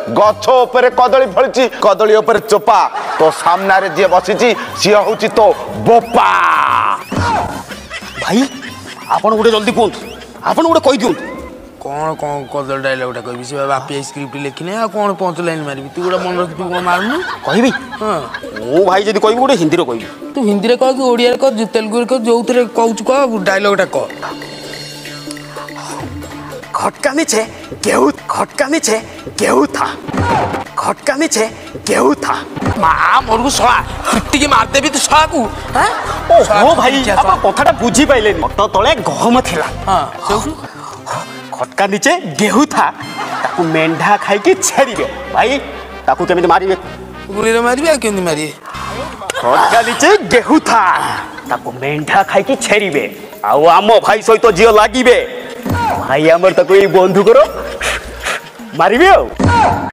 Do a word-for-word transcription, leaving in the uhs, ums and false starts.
गछ उपरे कदली फलिची कदली उपरे चोपा तो सामना रे जे बसिची सी होची तो बोपा भाई आपण गोटे जल्दी कहतु आपण गोटे कहि दियंतु कौन कौन कदल डायलॉग कहि से बापी स्क्रिप्ट लिखने आ कौन पांच लाइन मारबी तू गोटे मन रखि तू कोन मारनु कहबी हां मो भाई जदी कहबी गोटे हिंदी रे कहबी तू हिंदी रे कह कि ओडिया रे कह तेलुगु रे कह जोउतरे कहू कह डायलॉग टा कह खटका नीचे गेहूं खटका नीचे गेहूं था खटका नीचे गेहूं था मां मोरगु सळा पिट्टी के मार देबी तू सळा को हैं ओ भाई आप कथाटा बुझी पाइलेनी तो तळे गहम थिला हां सेउ खटका नीचे गेहूं था ताकू मेंढा खाई के छेड़ीबे भाई ताकू केमिति मारिबे गुली रे मारिबे आ केमिति मारिए खटका नीचे गेहूं था ताकू मेंढा खाई के छेड़ीबे आउ आमो भाई सहित जियो लागिबे भाई हमर ताकू ई बंधु करो मारिबे।